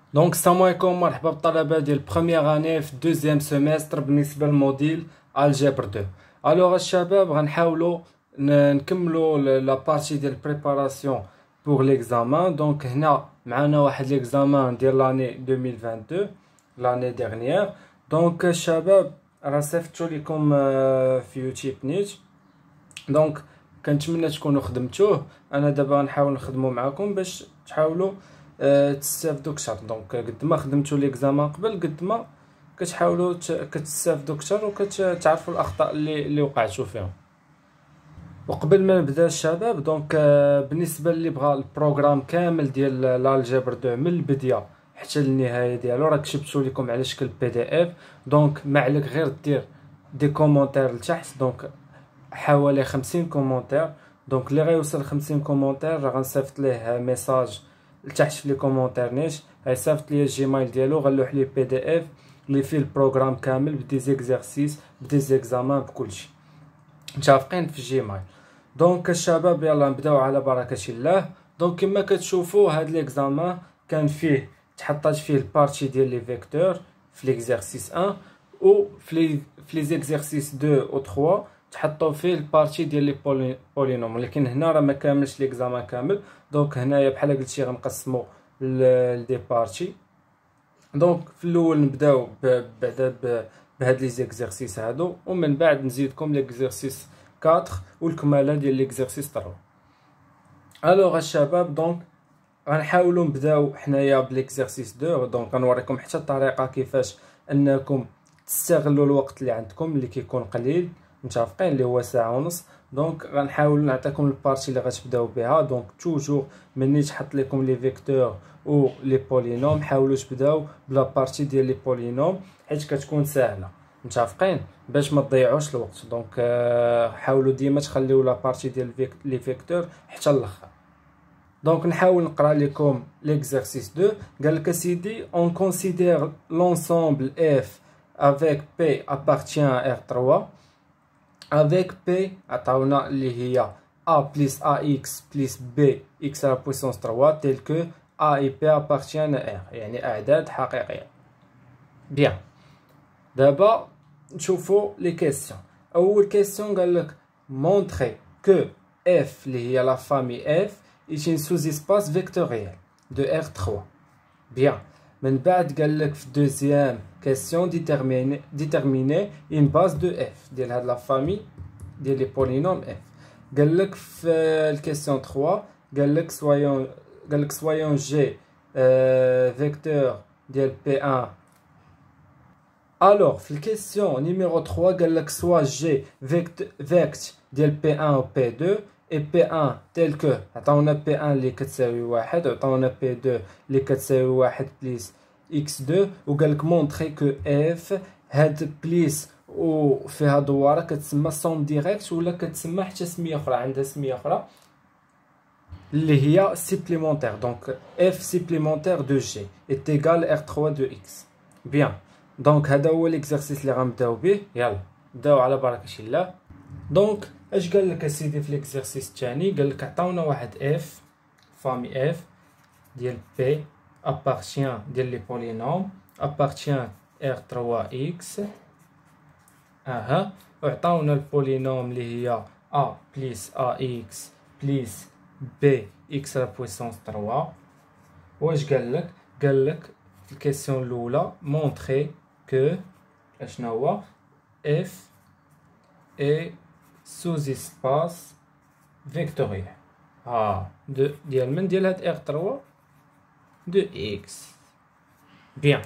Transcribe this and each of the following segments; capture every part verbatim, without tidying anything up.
دونك السلام عليكم، مرحبا بالطلبه ديال بروميير اني في دوزيام سيمستر بالنسبه للموديل الجبر اثنين. الوغ الشباب غنحاولوا ن- نكملوا لا بارتي ديال بريباراسيون بوغ ليكزامان. دونك هنا معنا واحد ليكزامان ديال لاني ألفين واثنين وعشرين، لاني ديرنيير. دونك الشباب راه صيفطتو لكم آه، في يوتيوب نيت، دونك كنتمنى تكونوا خدمتوه. انا دابا غنحاول نخدمو معكم باش تحاولوا أه تستافدوا كثر. دونك قد ما خدمتوا ليكزامان قبل قد ما كتحاولوا ت- كتستافدوا كثر وكتعرفوا الاخطاء اللي اللي وقعتوا فيهم. وقبل ما نبدا الشباب، دونك آه، بالنسبه اللي بغى البروغرام كامل ديال الالجبر اثنين من البدايه حتى للنهايه ديالو راه كتبتو لكم على شكل بي دي اف. دونك ما عليك غير دير دي كومونتير لتحت، دونك حوالي خمسين كومونتير. دونك اللي غيوصل خمسين كومونتير راه غنصيفط ليه ميساج لتحت في لي كومونتير نيش، غيصيفط ليا الجيميل ديالو، غنلوح ليه بي دي اف اللي فيه البروغرام كامل بدي زيكزارسيس بدي زيكزامان بكلشي متفقين في الجيميل. دونك الشباب يلا نبداو على بركه الله. دونك كما كتشوفوا هاد ليكزامان كان فيه تحطات فيه البارتي ديال لي فيكتور في ليكزارسيس واحد، و في لي في لي زيكزارسيس اثنين و ثلاثة تحطوا فيه البارتي ديال لي بولي بولينوم، ولكن هنا راه ما كاملش ليكزامان كامل. دونك هنايا بحال قلتي غنقسموا لدي بارتي. دونك في الاول نبداو ب- بعدا ب- بهاد لي زيكزارسيس هادو، ومن بعد نزيدكم ليكزارسيس أربعة والكماله ديال ليكزارسيس ثلاثة. الوغ الشباب دونك غنحاولوا نبداو حنايا بليكزارسيس اثنين. دونك غنوريكم حتى الطريقه كيفاش انكم تستغلوا الوقت اللي عندكم اللي كيكون قليل، متفقين اللي هو ساعه ونص. دونك غنحاول نعطيكم البارتي اللي غتبداو بها. دونك توجور مني تحط لكم لي فيكتور و لي بولينوم حاولوا تبداو بلا بارتي ديال لي بولينوم حيت كتكون سهله، متفقين باش ما تضيعوش الوقت. دونك آه، حاولوا ديما تخليو لا بارتي ديال الفيك- لي فيكتور حتى الاخر. دونك نحاول نقرا لكم l'exercice deux. قال لك سيدي on considère l'ensemble f avec p appartient à R trois avec p عطاونا اللي هي a plus ax plus b x à la puissance trois tel que a et p appartiennent à R، يعني أعداد حقيقية. بيان، دابا نشوفو لي كيسيون. أول كيسيون قال لك montrer que f اللي هي la famille f est une sous-espace vectoriel de R trois. Bien. من بعد قال لك في دوزيام كيسيون déterminer déterminer une base de f ديال هاد لا فامي ديال لي بولينوم f. قال لك في الكيسيون ثلاثة قال لك soyons قال لك soyons g فيكتور ديال بي واحد. الوغ في الكيسيون نيميرو ثلاثة قال لك سوا جي فيكت فيكت ديال بي واحد و بي اثنين، اي بي واحد تيل كو عطاونا بي واحد اللي كتساوي واحد وعطاونا بي اثنين اللي كتساوي واحد بليس اكس اثنين، وقال لك مونطري كو اف هاد بليس وفيها دواره كتسمى سوم ديريكت ولا كتسمى حتى سميه اخرى، عندها سميه اخرى اللي هي سيبليمونتير. دونك اف سيبليمونتير دو جي est égal ار ثلاثة دو اكس. بيان، دونك هذا هو ليكزارسيس اللي غنبداو به. يلا نبداو على بركه الله. دونك اش قال لك اسيدي في ليكزارسيس الثاني؟ قال لك عطاونا واحد اف فامي اف ديال بي ابارتيان ديال لي بولينوم ابارتيان ار ثلاثة اكس اها، وعطاونا البولينوم اللي هي ا بليس ا اكس بليس بي اكس على بويسونس ثلاثة. واش قال لك؟ قال لك في الكيسيون الاولى مونطري كو اشنا هو اف اي سوز اسباس فيكتوريال ها دو ديال من ديال هاد ار ثلاثة دو اكس. بيان،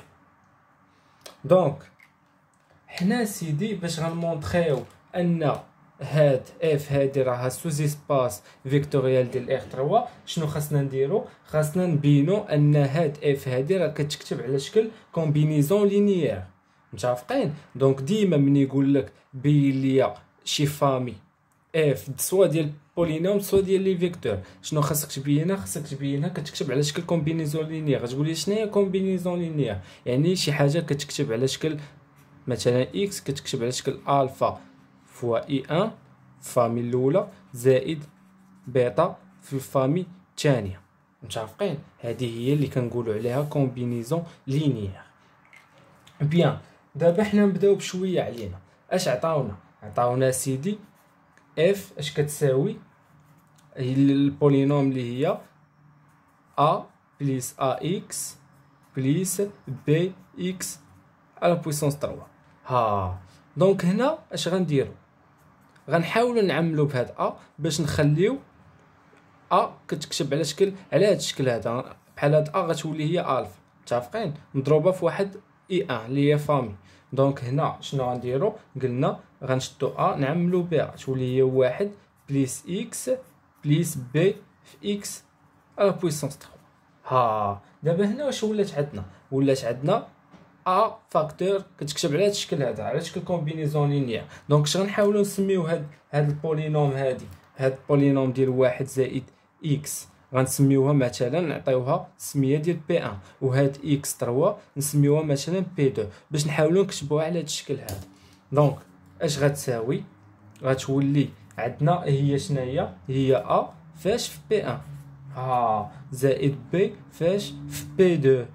دونك حنا سيدي باش غنمونطريو ان هاد اف هادي راها سوز اسباس فيكتوريال ديال ار ثلاثة، شنو خاصنا نديرو؟ خاصنا نبينو ان هاد اف هادي راه كتكتب على شكل كومبينيزون لينيير، متفقين؟ دونك ديما من يقول لك بين ليا شي فامي اف سوا ديال بولينوم سوا ديال لي فيكتور، شنو خاصك تبينها؟ خاصك تبينها كتكتب على شكل كومبينيزون لينيير. غتقول لي شنو هي كومبينيزون لينيير؟ يعني شي حاجه كتكتب على شكل مثلا اكس كتكتب على شكل الفا فوا اي واحد في الفامي الاولى زائد بيتا في الفامي الثانيه. متفقين؟ هذه هي اللي كنقولوا عليها كومبينيزون لينيير. بيان، دابا حنا نبداو بشويه علينا. اش عطاونا؟ عطاونا سيدي اف اش كتساوي البولينوم اللي هي a بليس ax بليس bx على بويسونس ثلاثة. ها دونك هنا اش غنديرو؟ غنحاولوا نعملوا بهاد ا باش نخليو ا كتكتب على شكل على هاد الشكل هذا، بحال هاد ا غتولي هي الفا، متفقين؟ مضروبه في واحد اي ان اللي هي فامي. دونك هنا شنو غنديرو؟ قلنا غنشدو ا نعملو بها تولي هي واحد بليس اكس بليس بي في اكس على بويسونس ثلاثة. ها دابا هنا واش ولات عندنا؟ ولات عندنا ا فاكتور كتكتب على هذا الشكل هذا، على شكل كومبينيزون لينيير. دونك اش غنحاولوا نسميو هاد هاد البولينوم هادي، هاد البولينوم ديال واحد زائد اكس غنسميوها مثلا نعطيوها السميه ديال بي ان، وهاد اكس ثلاثة نسميوها مثلا بي اثنين باش نحاولوا نكتبوها على هاد الشكل هذا. دونك اش غتساوي؟ غتولي عندنا هي شناهي؟ هي ا فاش في بي ان ها زائد بي فاش في بي اثنين.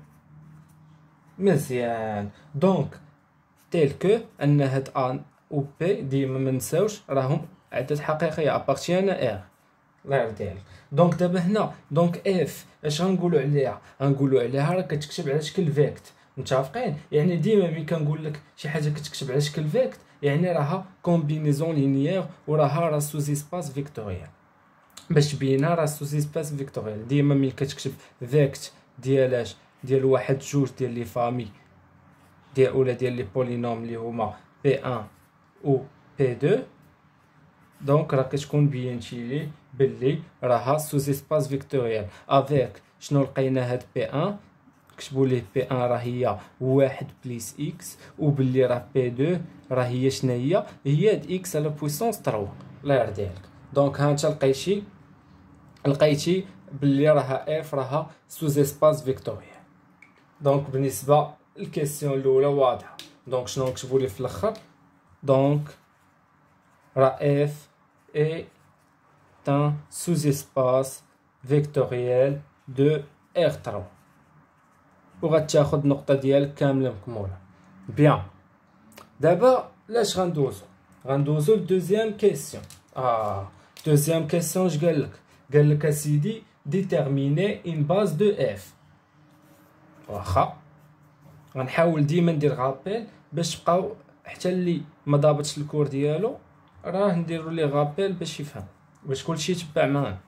مزيان. دونك تيل كو ان هاد ا و بي ديما ما نساوش راهم عدد حقيقيه ابارتيان ار. الله يرضي عليك. دونك دابا هنا دونك اف اش غنقولوا عليها؟ غنقولوا عليها راه كتكتب على شكل فيكت، متفقين؟ يعني ديما ملي كنقول لك شي حاجه كتكتب على شكل فيكت يعني راها كومبينيزون لينيير وراها راه سوز اسباس فيكتوريال. باش تبينها راه سوز اسباس فيكتوريال ديما ملي كتكتب فيكت ديال اش؟ ديال واحد جوج ديال لي فامي ديال اولا ديال لي بولينوم اللي هما بي ان و بي اثنين. دونك راه كتكون بينتي لي باللي راها سوز اسباس فيكتوريال افيك شنو لقينا هاد بي ان كتبوا ليه بي ان راه هي واحد بليس اكس، وباللي راه بي اثنين راه هي شناهي؟ هي هاد اكس على بويسونس ثلاثة. الله يرضي عليك. دونك ها انت لقيتي لقيتي باللي راها اف راها سوز اسباس فيكتوريال. دونك بالنسبه للكيسيون الاولى واضحه. دونك شنو نكتبوا ليه في الاخر؟ دونك راه اف اي un sous-espace vectoriel de R ثلاثة وغتاخد النقطه ديالك كامله مكموله. بيان، دابا لاش غندوزو؟ غندوزو لدوزيام كيسيون. اه دوزيام كيسيون اش قالك؟ قالك اسيدي ديتيرميني اون باز دو اف. واخا غنحاول ديما ندير غابيل باش تبقاو حتى اللي ما ضابطش الكور ديالو راه نديرو ليه غابيل باش يفهم، باش كلشي يتبع معانا.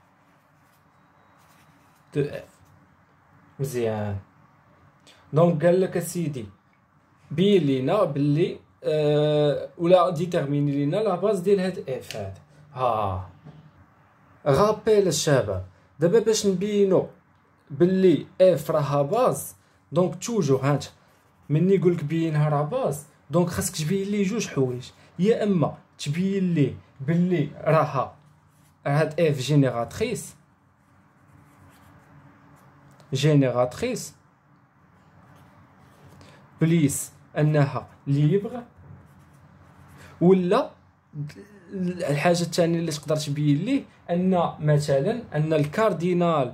دو اف مزيان. دونك قال لك اسيدي بين لينا باللي أه ولا ديتيرميني لينا لا باز ديال هاد اف هذا. ها غابيل الشباب دابا باش نبينو باللي اف راها باز. دونك توجو هانت مني يقولك بينها راه باز دونك خاصك تبين ليه جوج حوايج، يا اما تبين ليه باللي راها هاد اف جينيراتريس جينيراتريس بليس انها ليبر، ولا الحاجه الثانيه اللي تقدر تبين ليه ان مثلا ان الكاردينال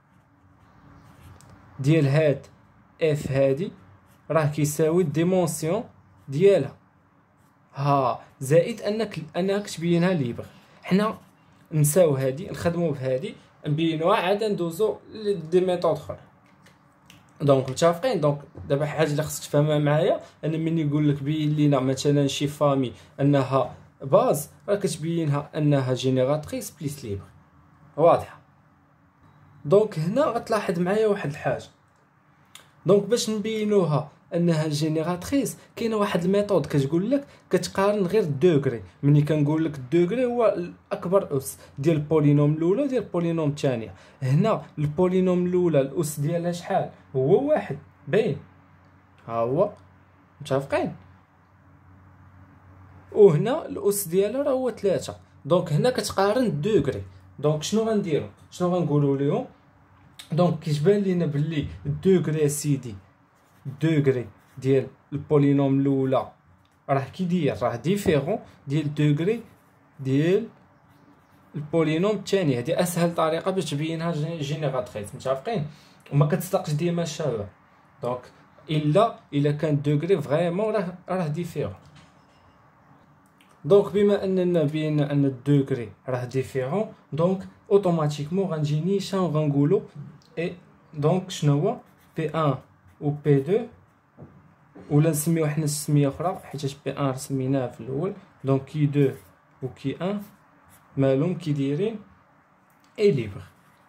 ديال هاد اف هادي راه كيساوي الديمونسيون ديالها ها زائد انك انك تبينها ليبر. حنا نساو هادي نخدمو بهادي نبينوها عاد ندوزو لدي ميثود اخرى. دونك متفقين؟ دونك دابا حاجه اللي خصك تفهمها معايا ان من يقول لك بين لينا مثلا شي فامي انها باز راه كتبينها انها جينيراتريس بليس ليبر. واضحه؟ دونك هنا غتلاحظ معايا واحد الحاجه. دونك باش نبينوها انها جينيراتريس كاينه واحد الميثود كتقول لك كتقارن غير الدوغري. ملي كنقول لك الدوغري هو الاكبر اس ديال البولينوم الاولى وديال البولينوم الثانيه. هنا البولينوم الاولى الاس ديالها شحال؟ هو واحد باين ها هو، متفقين؟ وهنا الاس ديالها راه هو ثلاثة. دونك هنا كتقارن الدوغري. دونك شنو غنديرو؟ شنو غنقولوا لهم؟ دونك كيتبان لينا باللي الدوغري سيدي الدوغري ديال البولينوم الاولى راه كي داير راه ديفيرون ديال الدوغري ديال البولينوم الثاني. هذه اسهل طريقه باش تبينها جينيراتريس، متفقين؟ وما كتصدقش ديما الشباب. دونك الا الا كان دوغري فريمون راه راه ديفيرون. دونك بما اننا بينا ان الدوغري راه ديفيرون، دونك اوتوماتيكمون غنجي نيشان وغنقولوا اي دونك شنو هو بي واحد و بي اثنين، ولا نسميو حنا السميه اخرى حيت بي واحد سميناه في الاول. دونك كي اثنين و كي واحد مالهم كي دايرين اي ليبر.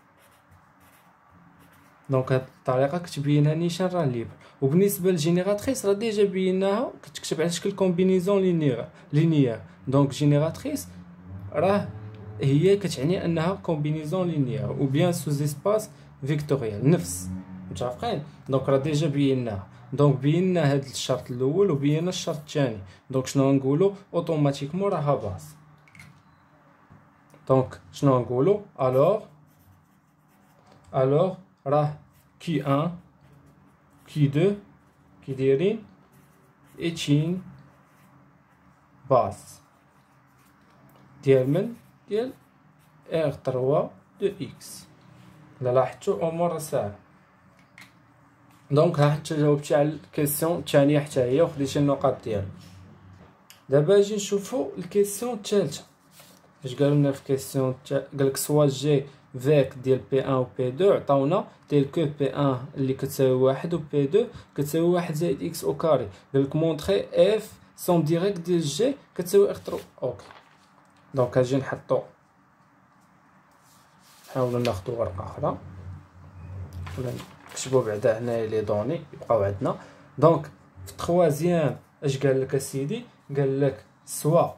دونك هاد الطريقه كتبينها نيشان راه ليبر. وبالنسبه للجينيراتريس راه ديجا بيناها، كتكتب على شكل كومبينيزون لينيير لينيير. دونك جينيراتريس راه هي كتعني انها كومبينيزون لينيير او بيان سوز اسباس فيكتوريال نفس، متفقين؟ دونك راه ديجا بيناها. دونك بينا هاد الشرط الاول وبينا الشرط الثاني. دونك شنو نقولوا اوتوماتيكمون راها باس. دونك شنو نقولوا الوغ الوغ راه كي واحد كي اثنين كي دايرين اتشين باس ديال من ديال ار ثلاثة دو اكس. لا لاحظتوا امور ساهله. دونك ها حتى جاوبتي على الكيسيون الثانيه حتى هي وخديتي النقاط ديالها. دابا نجي نشوفوا الكيسيون الثالثه. اش قالوا لنا في الكيسيون؟ قالك سوا جي فيك ديال بي واحد و بي اثنين عطاونا تيل كو بي واحد اللي كتساوي واحد و بي اثنين كتساوي واحد زائد اكس او كاري. قالك مونطري اف سون ديريكت ديال جي كتساوي ار ثلاثة. اوكي دونك اجي نحطو، نحاولوا ناخدو ورقه اخرى ولا نكتبو بعدا هنايا لي دوني يبقاو عندنا. دونك في التخوازيام اش قال لك اسيدي؟ قال لك سوا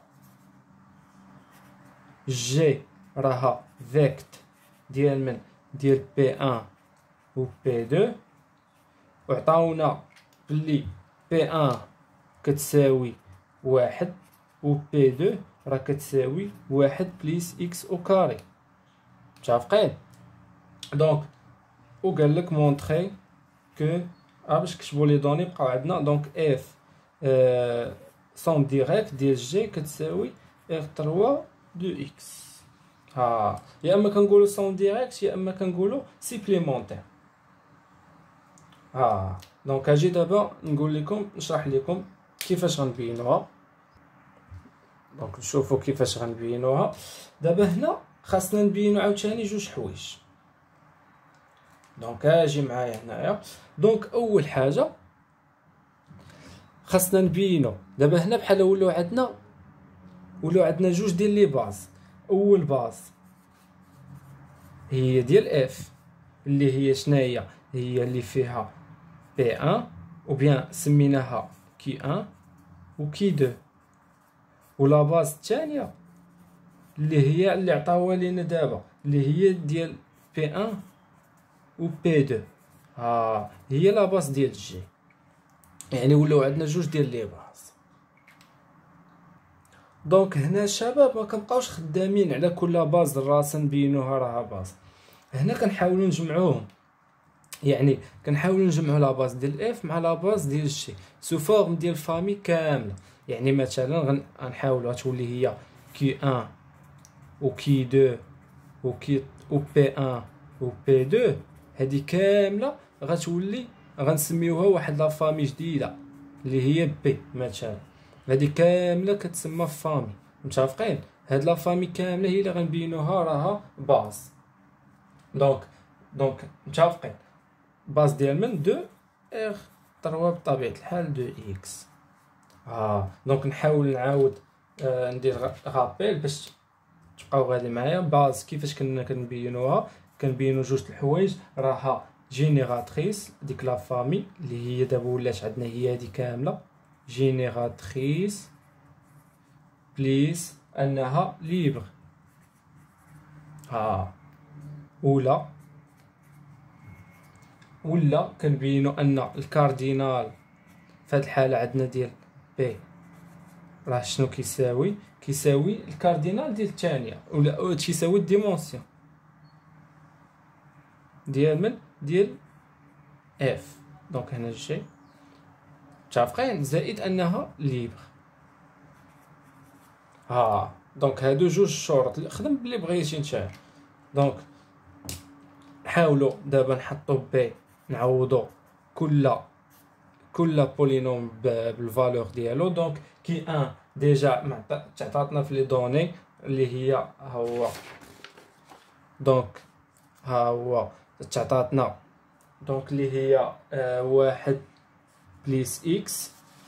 جي راها فيكت ديال من ديال بي واحد و بي اثنين، وعطاونا بلي بي واحد كتساوي واحد و بي اثنين راه كتساوي واحد بليس اكس او كاري، متفقين؟ دونك وقال لك مونطري كو ا باش نكتبوا لي دوني بقاو عندنا. دونك اف سون ديريكت ديال جي كتساوي ار ثلاثة دو اكس. ها يا اما كنقولوا سون ديريكت يا اما كنقولوا سيبليمونتير. ها دونك اجي دابا نقول لكم نشرح لكم كيفاش غنبينوها. دونك نشوفوا كيفاش غنبينوها. دابا هنا خاصنا نبينو عاوتاني جوج حوايج. دونك اجي معايا هنايا. دونك اول حاجه خاصنا نبينو دابا هنا بحال ولاو عندنا ولاو عندنا جوج ديال لي باز. اول باز هي ديال اف اللي هي شناهي؟ هي اللي فيها بي واحد و بيان سميناها كي واحد و كي اثنين، ولا باز الثانيه اللي هي اللي عطاوها لينا دابا اللي هي ديال بي واحد و بي اثنين. ها هي لا باز ديال جي، يعني ولاو عندنا جوج ديال لي باز. دونك هنا الشباب ما كنبقاوش خدامين على كل باز راسا نبينوها راها باز. هنا كنحاولوا نجمعوهم، يعني كنحاولوا نجمعوا لا باز ديال اف مع لا باز ديال جي سو فورم ديال فامي كامله. يعني مثلا غنحاولوا تولي هي كي واحد و كي اثنين و كي و بي واحد و بي اثنين، هذه كامله غتولي غنسميوها واحد لا فامي جديده اللي هي بي مثلا. هذه كامله كتسمى فامي، متفقين؟ هاد لا فامي كامله هي اللي غنبينوها راها باز. دونك دونك متفقين؟ باز ديال من اثنين ار ثلاثة بطبيعه الحال دو اكس. ها دونك نحاول نعاود آه ندير غابيل باش تبقاو غادي معايا. باز كيفاش كنا كنبينوها؟ كنبينو جوج الحوايج، راها جينيراتريس ديك لا فامي اللي هي دابا ولات عندنا هي هذه كامله جينيراتريس بليس انها ليبر. ها ولا ولا كنبينو ان الكاردينال في هذه الحاله عندنا ديال بي راه شنو كيساوي؟ كيساوي الكاردينال ديال الثانيه ولا تيساوي الديمونسيون ديال من ديال اف. دونك هنا الشيء متفقين؟ زائد انها ليبر. ها دونك هادو جوج شروط، خدم بلي بغيتي نتا. دونك نحاولوا دابا نحطوا بي، نعوضوا كل كل بولينوم بالفالور ديالو. دونك كي ان ديجا تعطاتنا في لي دوني اللي هي ها هو، دونك ها هو تعطاتنا دونك اللي هي آه واحد بليس اكس،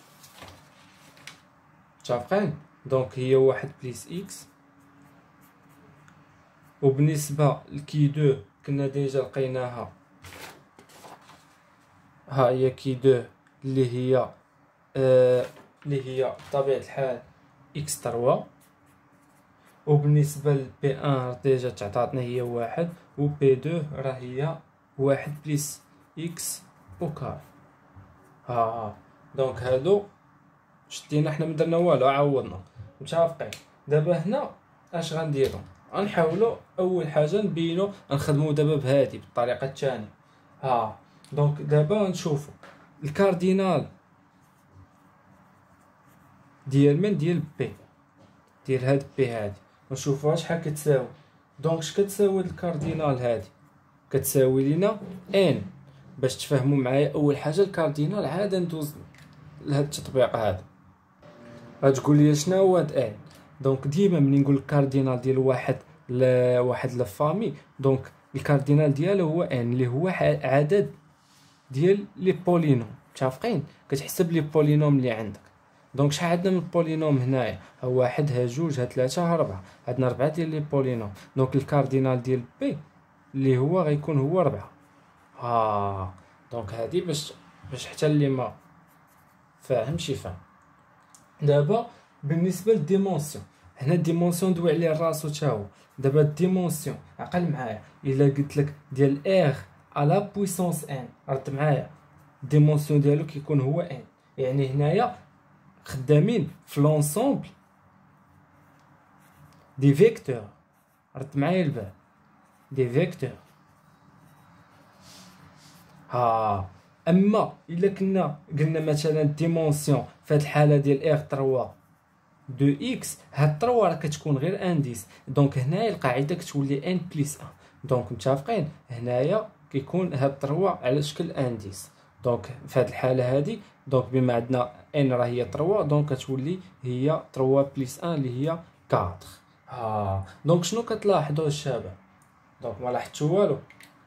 متفقين؟ دونك هي واحد بليس اكس. وبالنسبه لكي دو كنا ديجا لقيناها، ها هي كي دو اللي هي آه اللي هي بطبيعه الحال اكس تروا. وبالنسبه لبي ان ديجا تعطاتنا هي واحد، و بي دو راه هي واحد بليس اكس او كار. ها دونك هادو شدينا حنا مدرنا والو، عوضنا متفقين. دابا هنا اش غنديرو؟ غنحاولوا اول حاجه نبينو نخدمو دابا بهادي بالطريقه الثانيه. ها دونك دابا نشوفو الكاردينال ديال من ديال بي، ديال هاد بي هادي، نشوفوها شحال كتساوي. دونك اش كتساوي الكاردينال هادي؟ كتساوي لينا ان. باش تفهموا معايا اول حاجه الكاردينال، عاد ندوز لهاد التطبيق هذا. غتقول لي شنو هو هاد ان؟ دونك ديما ملي نقول الكاردينال ديال واحد لواحد لافامي، دونك الكاردينال ديالو هو ان اللي هو عدد ديال لي بولينوم، متفقين؟ كتحسب لي بولينوم اللي عندك. دونك شحال عندنا من بولينوم هنايا؟ ها واحد، ها جوج، ها ثلاثة، ها ربعة. عندنا ربعة ديال لي بولينوم. دونك الكاردينال ديال بي اللي هو غيكون هو ربعة. ها دونك هادي باش باش حتى اللي ما فاهمش يفهم. دابا بالنسبه للديمونسيون، هنا الديمونسيون دوي عليه راسو تا هو. دابا الديمونسيون عقل معايا، الا قلت لك ديال ار على بويسونس ان، رد معايا الديمونسيون ديالو كيكون هو ان. يعني هنايا خدامين في لونسومبل دي فيكتور، رد معايا البال، دي فيكتور. ها اما الا كنا قلنا مثلا ديمونسيون في هاد الحاله ديال ار ثلاثة دو اكس، هاد ثلاثة راه كتكون غير انديس. دونك هنايا القاعده كتولي ان بليس ان. دونك متفقين؟ هنايا كيكون هاد ثلاثة على شكل انديس. دونك في هاد الحاله هادي، دونك بما عندنا ان راه هي ثلاثة، دونك كتولي هي ثلاثة بليس ان اللي هي أربعة. ها دونك شنو كتلاحظوا الشباب؟ دونك ما لاحظتوا والو.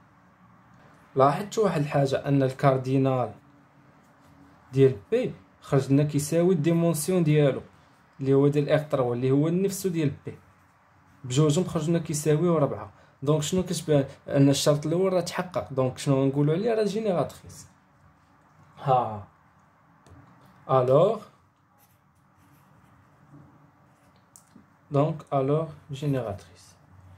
لاحظت واحد الحاجه، ان الكاردينال ديال بي خرج لنا كيساوي الديمونسيون ديالو اللي هو ديال ار ثلاثة اللي هو نفسه ديال بي، بجوجهم خرج لنا كيساويو ربعة. دونك شنو كتبان؟ ان الشرط الاول راه تحقق. دونك شنو غنقولوا عليه؟ راه جينيراتريس. ها الوغ دونك الوغ جينيراتريس.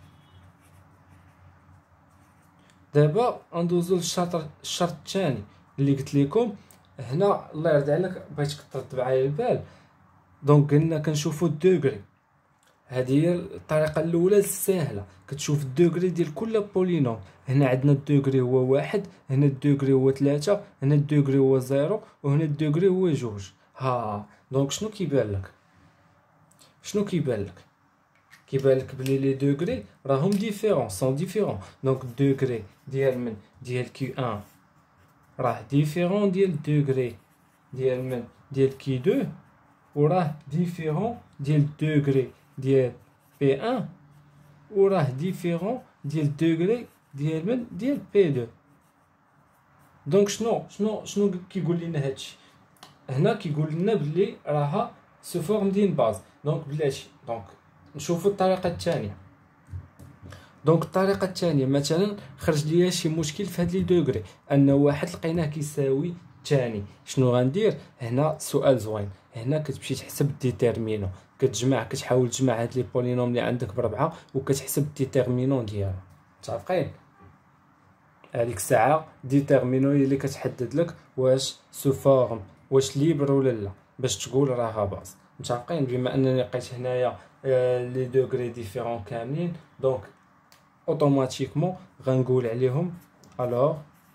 دابا ندوزو للشرط الشرط الثاني اللي قلت لكم هنا. الله يرضي عليك بغيتك ترد معايا البال. دونك قلنا كنشوفو الدوغري، هذه هي الطريقه الاولى السهله. كتشوف الدوغري ديال كل بولينوم. هنا عندنا الدوغري هو واحد، هنا الدوغري هو ثلاثة، هنا الدوغري هو زيرو، وهنا الدوغري هو جوج. ها دونك شنو كيبان لك؟ شنو كيبان لك؟ كيبان لك بلي لي دوغري راهم ديفيرون، سون ديفيرون. دونك الدوغري ديال من ديال كي واحد راه ديفيرون ديال الدوغري ديال من ديال كي اثنين، وراه ديفيرون ديال الدوغري ديال بي واحد، وراه ديفيرون ديال الدوغري ديال من ديال بي اثنين. دونك شنو شنو شنو كيقول لنا هادشي؟ هنا كيقول لنا بلي راها سو فورم دين باز. دونك بلاتي دونك نشوفوا الطريقه الثانيه. دونك الطريقه الثانيه مثلا خرج ليا شي مشكل في هاد لي دوغري، ان واحد لقيناه كيساوي الثاني. شنو غندير هنا؟ سؤال زوين. هنا كتمشي تحسب ديتيرمينو، كتجمع كتحاول تجمع هاد لي بولينوم اللي عندك بربعه وكتحسب ديتيرمينون ديالو. متفقين؟ هذيك الساعه ديتيرمينو هي اللي كتحدد لك واش سو فورم واش ليبر ولا لا، باش تقول راها باز. متفقين؟ بما انني لقيت هنايا لي دوغري ديفيرون كاملين، دونك اوتوماتيكمون غنقول عليهم الوغ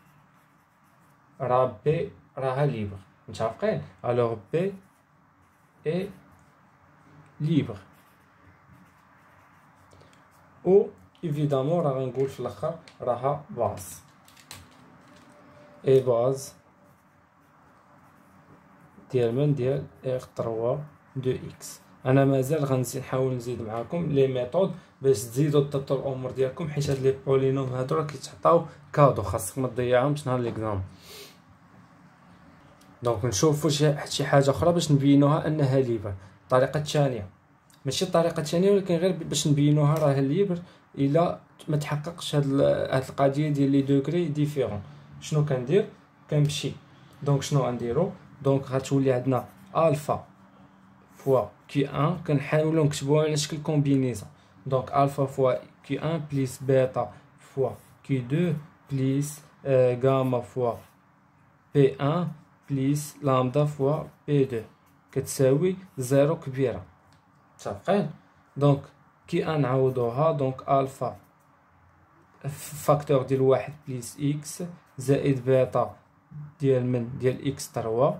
راه بي راها ليبر. متفقين؟ الوغ بي اي ليبر. و ايفيدامون راه غنقول في الاخر راها باز اي باز ديال من ديال ار ثلاثة دو اكس. انا مازال غنزيد نحاول نزيد معاكم لي ميثود باش تزيدوا تضبطوا الامور ديالكم، حيت هاد لي بولينوم هادو راه كيتعطاو كادو، خاصك ما تضيعهمش نهار ليكزام. دونك نشوفوا شي شي حاجه اخرى باش نبينوها انها ليبر. الطريقه الثانيه ماشي الطريقه الثانيه ولكن غير باش نبينوها راه ليبر الا ما تحققش هاد هاد القضيه ديال لي دوغري ديفيرون. شنو كندير؟ كنمشي دونك شنو غنديرو؟ دونك غتولي عندنا الفا فوا كي واحد، كنحاولوا نكتبوها على شكل كومبينيزون. دونك الفا فوا كي واحد بليس بيتا فوا كي اثنين بليس آه غاما فوا بي واحد بليس لامدا فوا بي اثنين كتساوي زيرو كبيره. متفقين؟ دونك كي واحد نعوضوها دونك الفا فاكتور ديال واحد بليس اكس زائد بيتا ديال من ديال اكس ثلاثة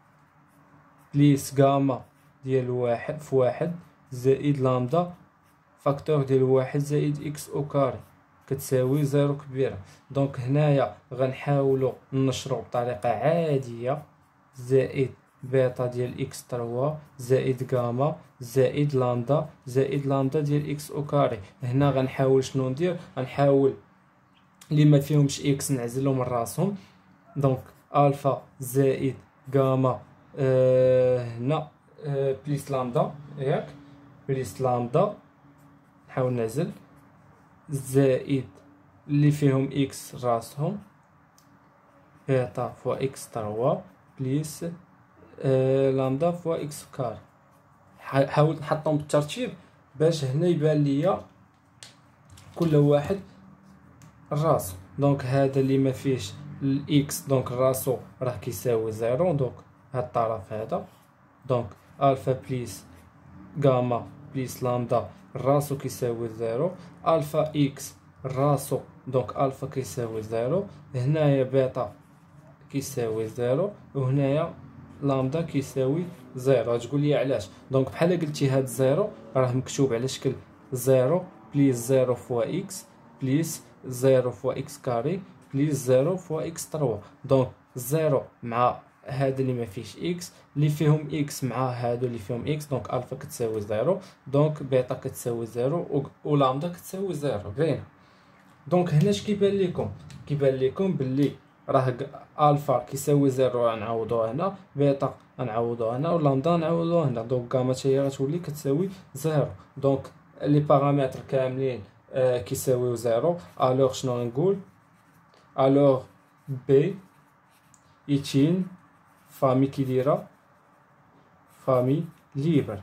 بليس غاما ديال واحد في واحد زائد لامدا فاكتور ديال واحد زائد اكس او كاري كتساوي زيرو كبيره. دونك هنايا غنحاولوا ننشرو بطريقه عاديه زائد بيتا ديال اكس ثلاثة زائد غاما زائد لامدا زائد لامدا ديال اكس او كاري. هنا غنحاول شنو ندير؟ غنحاول اللي ما فيهمش اكس نعزلهم من راسهم. دونك الفا زائد غاما آه هنا آه بليس لامدا ياك بليس لامدا نحاول نعزل زائد اللي فيهم اكس راسهم بيتا فوا اكس ثلاثة بليس آه لامدا فوا اكس كاري. حاولت نحطهم بالترتيب باش هنا يبان ليا كل واحد راسو. دونك هذا اللي ما فيهش الاكس دونك راسو راه كيساوي زيرو. دونك هاد الطرف هذا دونك الفا بليس غاما بليس لامدا راسو كيساوي زيرو. الفا اكس راسو دونك الفا كيساوي زيرو. هنايا بيتا كيساوي زيرو وهنايا لامدا كيساوي زيرو. تقول لي علاش؟ دونك بحال قلتي هاد زيرو راه مكتوب على شكل زيرو بليس زيرو فوا اكس بليس زيرو فوا اكس كاري بليس زيرو فوا اكس ثلاثة. دونك زيرو مع هذا اللي ما فيهش اكس اللي فيهم اكس مع هادو اللي فيهم اكس دونك الفا كتساوي زيرو دونك بيتا كتساوي زيرو و لامدا كتساوي زيرو. باين؟ دونك هنا اش كيبان لكم؟ كيبان لكم باللي راه الفا كيساوي زيرو غنعوضوها هنا بيتا غنعوضوها هنا ولامدا غنعوضوها هنا. دونك غاما حتى هي غتولي كتساوي زيرو. دونك لي بارامتر كاملين آه كيساويو زيرو. الوغ شنو غنقول؟ الوغ بي ايتين فامي كي دايره فامي ليبر.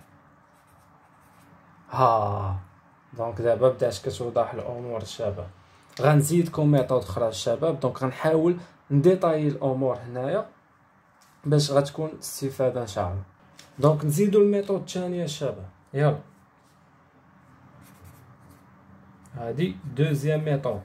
ها دونك دابا بدات كتوضح الامور الشباب. غنزيدكم ميثود اخرى الشباب. دونك غنحاول نديطاي الامور هنايا باش غتكون استفاده ان شاء الله. دونك نزيدو الميثود الثانيه الشباب. يلا هادي دوزيام ميثود،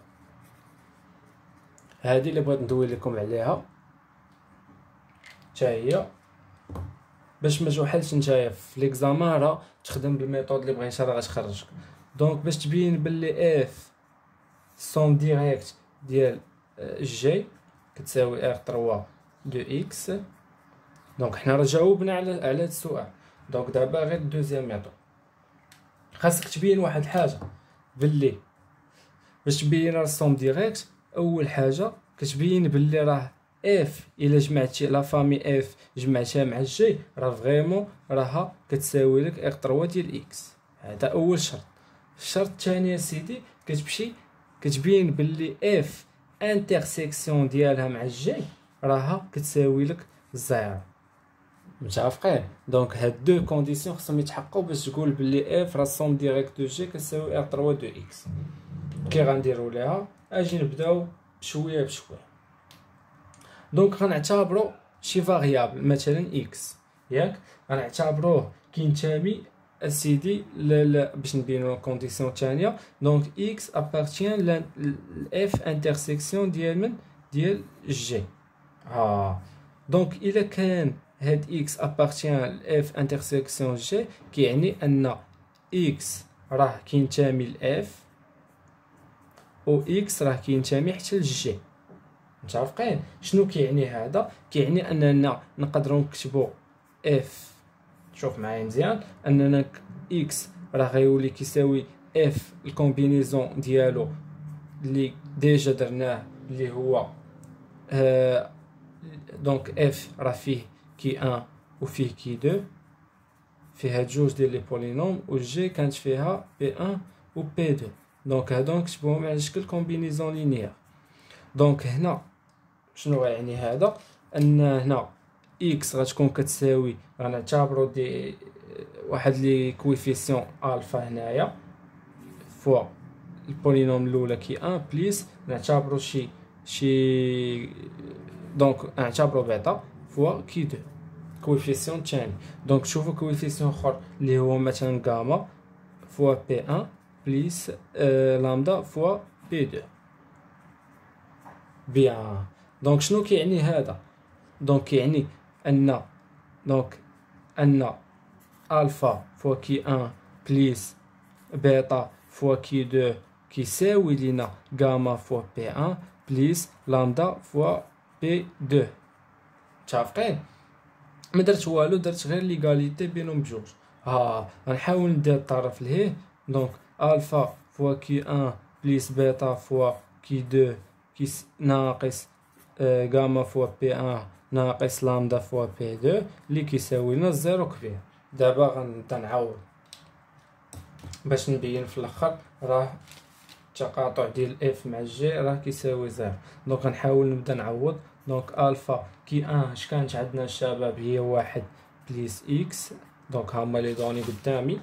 هادي اللي بغيت ندوي لكم عليها حتى هي باش ما جوحلش نتايا في ليكزامان راه تخدم بالميثود اللي بغيتي راه غتخرجك. دونك باش تبين باللي اف سون ديريكت ديال جي كتساوي ار ثلاثة دو اكس. دونك حنا راه جاوبنا على على هذا السؤال. دونك دابا غير دوزيام ميثود خاصك تبين واحد الحاجه باللي باش تبين راه سون ديريكت. اول حاجه كتبين باللي راه اف الا جمعتي لا فامي اف جمعتها مع جي راه فريمون راها كتساوي لك ار ثلاثة ديال اكس. هذا اول شرط. الشرط الثاني سيدي كتمشي كتبين باللي اف انترسيكسيون ديالها مع جي راها كتساوي لك زيرو. متفقين؟ دونك هاد دو كونديسيون خصهم يتحققوا باش تقول باللي اف راه سوم ديريكت دو جي كتساوي ار ثلاثة دو اكس. كي غنديروا ليها اجي نبداو بشويه بشويه. دونك غنعتبروا شي فاريابل مثلا اكس ياك غنعتبروه كينتمي اسيدي باش نبينوا الكونديسيون الثانيه. دونك اكس ابارتيان لاف انترسيكسيون ديال من ديال جي. ها دونك الا كان هاد اكس ابارتيان لاف انترسيكسيون جي كيعني ان اكس راه كينتمي لاف او اكس راه كينتمي حتى لجي. متفقين؟ شنو كيعني هذا؟ كيعني اننا نقدروا نكتبوا اف، شوف معايا مزيان، اننا اكس راه غيولي كيساوي اف الكومبينيزون ديالو اللي ديجا درناه اللي هو آه دونك اف راه فيه كي واحد وفيه كي اثنين، فيه هاد جوج ديال لي بولينوم، و جي كانت فيها بي واحد و بي اثنين. دونك هادو نكتبوهم على شكل كومبينيزون لينيير. دونك هنا شنو غيعني هذا؟ ان هنا اكس غتكون كتساوي، غنعتبروا دي واحد لي كويفيسيون الفا هنايا فوا البولينوم الاولى كي واحد بليس نعتبروا شي شي دونك نعتبروا بيتا فوا كي اثنين كويفيسيون الثاني. دونك شوفوا كويفيسيون اخر اللي هو مثلا غاما فوا بي واحد بليس آه لامدا فوا بي اثنين. بيان. دونك شنو كيعني هذا؟ دونك كيعني ان دونك ان الفا فوا كي واحد بليس بيتا فوا كي اثنين كيساوي لينا غاما فوا بي واحد بليس لامدا فوا بي اثنين. متفقين؟ ما درت والو، درت غير ليغاليتي بينهم بجوج. ها غنحاول ندير الطرف لهيه. دونك الفا فوا كي واحد بليس بيتا فوا كي اثنين كيس ناقص آه غاما فوا بي واحد ناقص لامدا فوا بي اثنين اللي كيساوي لنا الزيرو كبير. دابا غنبدا نعوض باش نبين في الاخر راه التقاطع ديال اف مع جي راه كيساوي زيرو. دونك غنحاول نبدا نعوض. دونك الفا كي واحد اش كانت عندنا الشباب هي واحد بليس اكس، دونك هما لي دوني قدامي،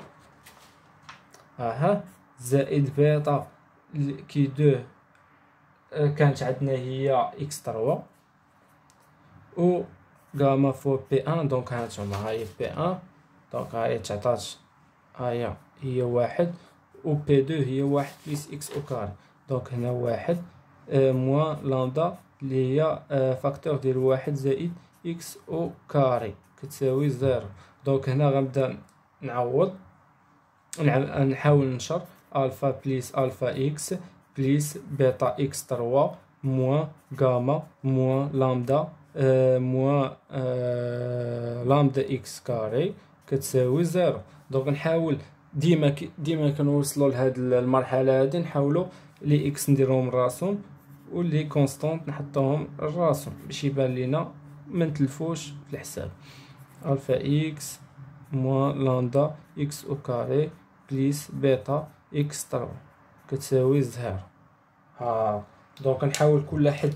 اها زائد بيتا كي اثنين كانت عندنا هي اكس ثلاثة، و غاما فوا بي واحد دونك هانتوما هاهي بي واحد دونك هاهي تعطات هاهي هي واحد، و بي اثنين هي واحد بليس اكس او كاري. دونك هنا واحد آه موان لامدا اللي هي آه فاكتور ديال واحد زائد اكس او كاري كتساوي زيرو. دونك هنا غنبدا نعوض، نحاول ننشر الفا بليس الفا اكس بليس بيتا اكس ثلاثة موان غاما موان لامدا آه موان آه لامدا اكس كاري كتساوي زيرو. دونك نحاول ديما ديما كنوصلوا لهاد المرحله هادي نحاولوا لي اكس نديروهم راسهم و لي كونستانت نحطوهم راسهم باش يبان لينا ما نتلفوش في الحساب. الفا اكس موان لامدا اكس او كاري بليس بيتا اكس ثلاثة كتساوي زيرو. ها دونك نحاول كل حد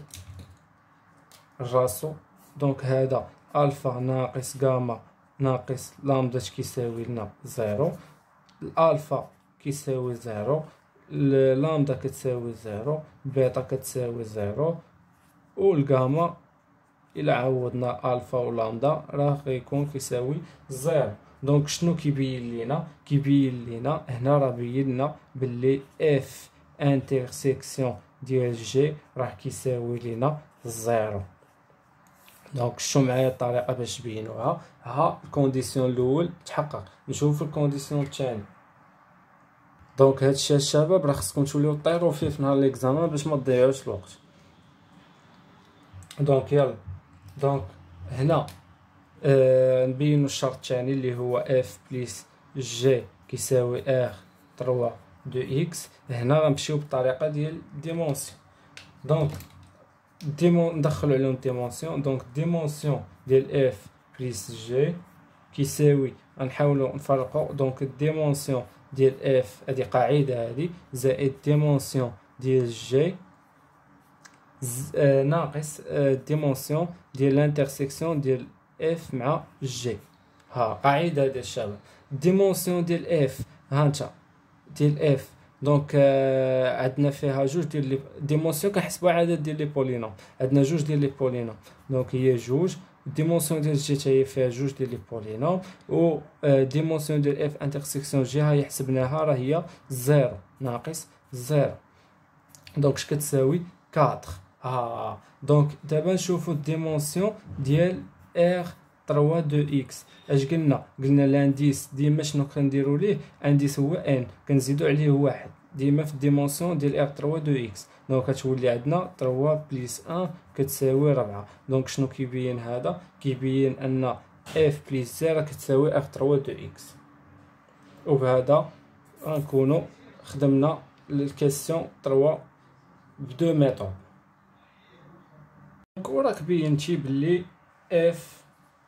راسو. دونك هذا الفا ناقص غاما ناقص لامدا كيساوي لنا زيرو، الالفا كيساوي زيرو، لامدا كتساوي زيرو، بيتا كتساوي زيرو، و الغاما الا عوضنا الفا و لامدا راه غيكون كيساوي زيرو. دونك شنو كيبين لينا؟ كيبين لينا هنا راه بينا باللي اف انترسيكسيون ديال جي راه كيساوي لينا زيرو. دونك شو معايا الطريقه باش تبينوها. ها الكونديسيون الاول تحقق، نشوف الكونديسيون الثاني. دونك هادشي الشباب راه خصكم توليو طيروا فيه في نهار ليكزامان باش ما تضيعوش الوقت. دونك يلا دونك هنا آه نبينو الشرط الثاني اللي هو اف بليس جي كيساوي ار ثلاثة دو اكس. هنا غنمشيو بالطريقه ديال ديمونسيون. دونك ديمون ندخلو عليهم ديمونسيون. دونك ديمونسيون ديال اف بليس جي كيساوي غنحاولو نفرقو. دونك ديمونسيون ديال اف هادي قاعده هادي زائد ديمونسيون ديال جي آه ناقص آه ديمونسيون ديال لانترسيكسيون ديال اف مع جي. ها قاعده ديال الشباب ديمونسيون ديال اف هانتا ديال اف دونك آه عندنا فيها جوج ديال لي ديمونسيون كنحسبوا عدد ديال لي بولينوم، عندنا جوج ديال لي بولينوم دونك هي جوج. ديمونسيون ديال جي حتى هي فيها جوج ديال لي بولينوم، و آه ديمونسيون ديال اف انترسيكسيون جي ها هي حسبناها راه هي زيرو ناقص زيرو. دونك اش كتساوي أربعة. ها دونك دابا نشوفوا الديمونسيون ديال ار ثلاثة دو اكس. اش قلنا؟ قلنا لانديس ديما شنو كنديروا ليه؟ انديس هو ان كنزيدوا عليه واحد. ديما في الديمونسيون ديال ار ثلاثة دو اكس. دونك كتولي عندنا ثلاثة بلس واحد كتساوي أربعة. دونك شنو كيبين هذا؟ كيبين ان اف بلس زيرو كتساوي ار ثلاثة دو اكس. وبهذا غنكونوا خدمنا الكيسيون ثلاثة بدو ميثود. دونك وراك بينتي بلي اف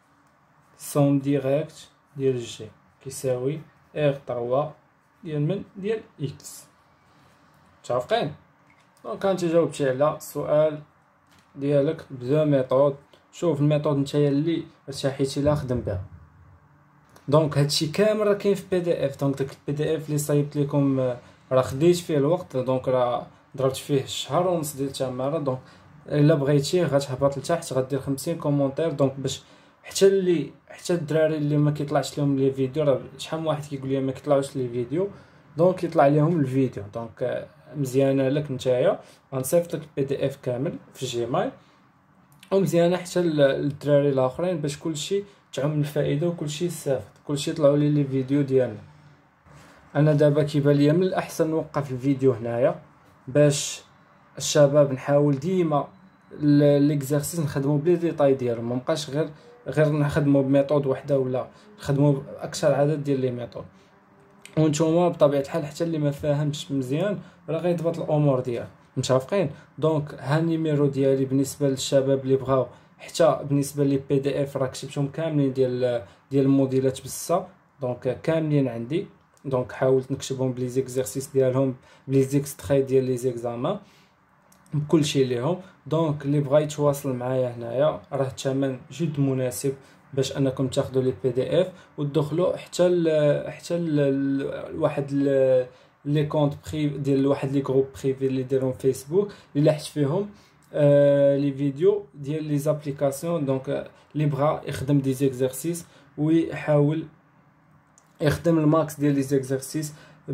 سوم ديريكت ديال جي كيساوي ار ثلاثة ديال من ديال اكس. متفقين؟ دونك انت جاوبتي على السؤال ديالك بدو ميثود. شوف الميثود نتايا اللي ارتاحيتي لها خدم بها. دونك هادشي كامل راه كاين في بي دي اف. دونك داك البي دي اف اللي صايبت لكم راه خديت فيه الوقت. دونك راه ضربت فيه شهر ونص ديال التماره. دونك الا بغيتي غتهبط لتحت غدير خمسين كومونتير. دونك باش حتى اللي حتى الدراري اللي ما كيطلعش لهم لي فيديو، راه شحال من واحد كيقول لي ما كيطلعوش لي فيديو، دونك يطلع لهم الفيديو. دونك مزيانه لك نتايا. غنصيفط لك البي دي اف كامل في جيميل، ومزيانه حتى للدراري الاخرين باش كلشي تعم الفائده وكلشي يستافد، كلشي يطلعوا لي لي فيديو ديالنا. انا دابا كيبان ليا من الاحسن نوقف الفيديو هنايا باش الشباب نحاول ديما ليكزارسيس نخدموا بلي ديتاي ديالهم، ما بقاش غير غير نخدموا بميثود وحده ولا نخدموا باكثر عدد ديال لي ميثود. وانتوما بطبيعه الحال حتى اللي ما فاهمش مزيان راه غيضبط الامور ديالو. متفقين؟ دونك ها النيميرو ديالي بالنسبه للشباب اللي بغاو، حتى بالنسبه لي بي دي اف راه كتبتهم كاملين ديال ديال الموديلات بزاف. دونك كاملين عندي. دونك حاولت نكتبهم بلي زيكزارسيس ديالهم بلي زيكستري ديال لي زيكزامان بكلشي ليهم. دونك اللي بغا يتواصل معايا هنايا راه الثمن جد مناسب باش انكم تاخذوا لي بي دي اف وتدخلوا حتى ل حتى ل واحد لي كونط بري ديال واحد لي جروب بريفي اللي دايرهم فيسبوك اللي لاحت فيهم آه لي فيديو ديال لي زابليكاسيون. دونك اللي بغا يخدم دي زيكزارسيس ويحاول يخدم الماكس ديال لي زيكزارسيس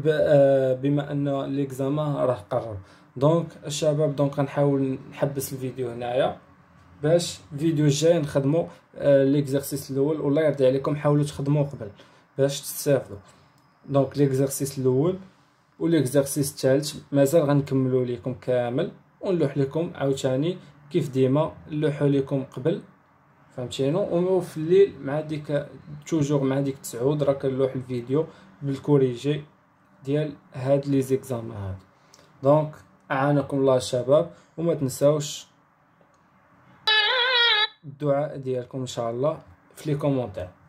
بما ان ليكزامان راه قرب. دونك الشباب دونك غنحاول نحبس الفيديو هنايا باش الفيديو الجاي نخدموا ليكزارسيس الاول. والله يرضي عليكم حاولوا تخدموا قبل باش تستافدوا. دونك ليكزارسيس الاول وليكزارسيس الثالث مازال غنكملوا لكم كامل ونلوح لكم عاوتاني كيف ديما نلوحوا لكم قبل. فهمتينو؟ وفي الليل مع ديك توجور مع ديك تسعود راه كنلوح الفيديو بالكوريجي ديال هاد لي زيكزامان هاد. دونك اعانكم الله الشباب، وما تنساوش الدعاء ديالكم ان شاء الله في لي كومونتير.